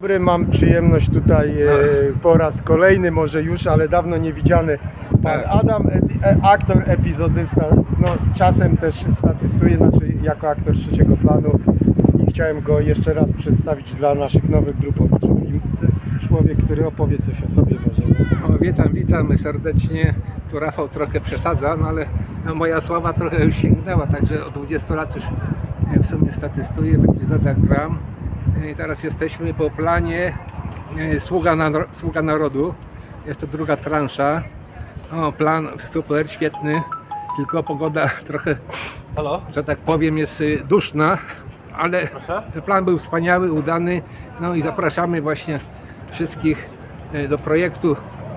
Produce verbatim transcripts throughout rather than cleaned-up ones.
Dobry, mam przyjemność tutaj e, po raz kolejny, może już, ale dawno nie widziany pan Adam, e, aktor, epizodysta, no czasem też statystuje, znaczy jako aktor trzeciego planu i chciałem go jeszcze raz przedstawić dla naszych nowych grupowiczów. I to jest człowiek, który opowie coś o sobie może. O, witam, witam serdecznie. Tu Rafał trochę przesadza, no ale no, moja sława trochę już sięgnęła, także od dwudziestu lat już w sumie statystuję, w epizodach gram. I teraz jesteśmy po planie Sługa, na, Sługa Narodu. Jest to druga transza. O, plan super, świetny, tylko pogoda trochę, Halo? że tak powiem, jest duszna, ale Proszę? plan był wspaniały, udany. No i zapraszamy właśnie wszystkich do projektu.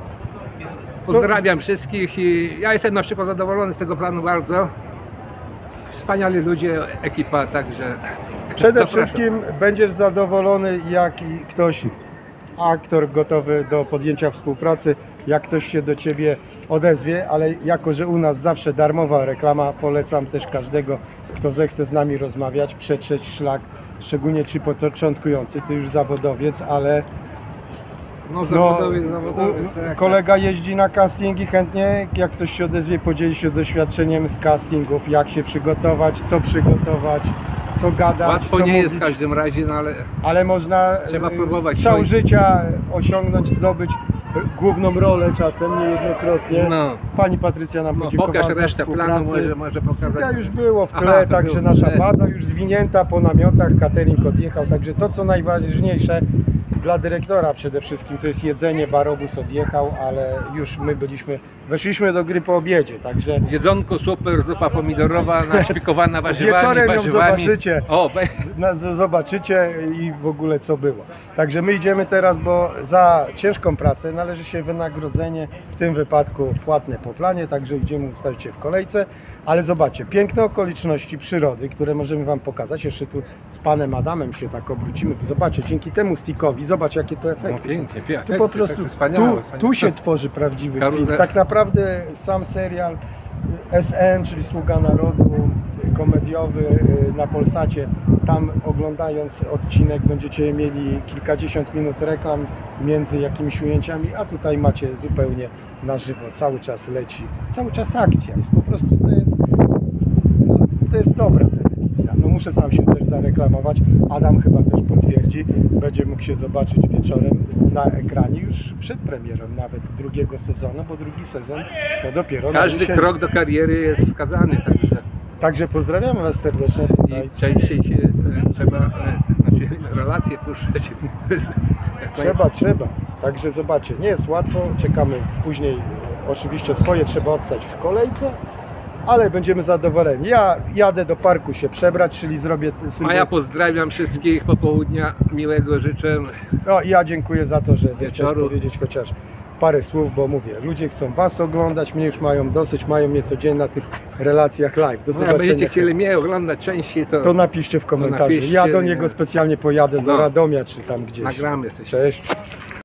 Pozdrawiam wszystkich i ja jestem na przykład zadowolony z tego planu bardzo. Wspaniali ludzie, ekipa, także Przede zapraszam. wszystkim będziesz zadowolony, jak i ktoś, aktor gotowy do podjęcia współpracy, jak ktoś się do Ciebie odezwie, ale jako, że u nas zawsze darmowa reklama, polecam też każdego, kto zechce z nami rozmawiać, przetrzeć szlak, szczególnie czy początkujący, Ty już zawodowiec, ale No zawodowiec, no, zawodowiec, u, tak, kolega jeździ na castingi chętnie, jak ktoś się odezwie, podzieli się doświadczeniem z castingów, jak się przygotować, co przygotować, co gadać, łatwo co nie mówić. jest w każdym razie, no ale Ale można Trzeba próbować. strzał No i- życia osiągnąć, zdobyć główną rolę czasem, niejednokrotnie. no, Pani Patrycja nam no podziękowała pokaż za resztę planu, współpracę. może, może pokazać. Ja już było w Aha, tle, to także było w nasza tle. baza już zwinięta po namiotach, catering odjechał, także to co najważniejsze dla dyrektora przede wszystkim to jest jedzenie, barobus odjechał, ale już my byliśmy, weszliśmy do gry po obiedzie, także Jedzonko super, zupa pomidorowa, naszpikowana warzywami, wieczorem ją warzywami. zobaczycie. O, be- Na- zobaczycie i w ogóle co było. Także my idziemy teraz, bo za ciężką pracę należy się wynagrodzenie, w tym wypadku płatne po planie, także idziemy ustawić się w kolejce, ale zobaczcie, piękne okoliczności przyrody, które możemy Wam pokazać, jeszcze tu z panem Adamem się tak obrócimy, zobaczcie, dzięki temu stickowi, zobacz jakie to efekty No, pięknie, są. pięknie, Tu po prostu, efekty wspaniałe, tu, wspaniałe. tu się tworzy prawdziwy film. Karuzel. Tak naprawdę sam serial S N, czyli Sługa Narodu, komediowy na Polsacie, tam oglądając odcinek będziecie mieli kilkadziesiąt minut reklam między jakimiś ujęciami, a tutaj macie zupełnie na żywo, cały czas leci, cały czas akcja, jest po prostu to jest, no, to jest dobra telewizja, no muszę sam się też zareklamować, Adam chyba też potwierdzi, będzie mógł się zobaczyć wieczorem na ekranie już przed premierą nawet drugiego sezonu, bo drugi sezon to dopiero na każdy jesieni. krok do kariery jest wskazany, także Także pozdrawiamy Was serdecznie tutaj. i częściej się e, trzeba e, znaczy, relacje puszczać. Trzeba, trzeba. Także zobaczcie, nie jest łatwo, czekamy później, oczywiście swoje trzeba odstać w kolejce, ale będziemy zadowoleni. Ja jadę do parku się przebrać, czyli zrobię... A ja pozdrawiam wszystkich, popołudnia miłego życzę. No, ja dziękuję za to, że zechciałeś Wieczoru. powiedzieć chociaż parę słów, bo mówię, ludzie chcą Was oglądać, mnie już mają dosyć, mają mnie codziennie na tych relacjach live. Do No, jak zobaczenia. będziecie chcieli mnie oglądać częściej, to To napiszcie w komentarzu. napiszcie, Ja do nie. niego specjalnie pojadę do No. Radomia czy tam gdzieś. nagramy coś. Cześć.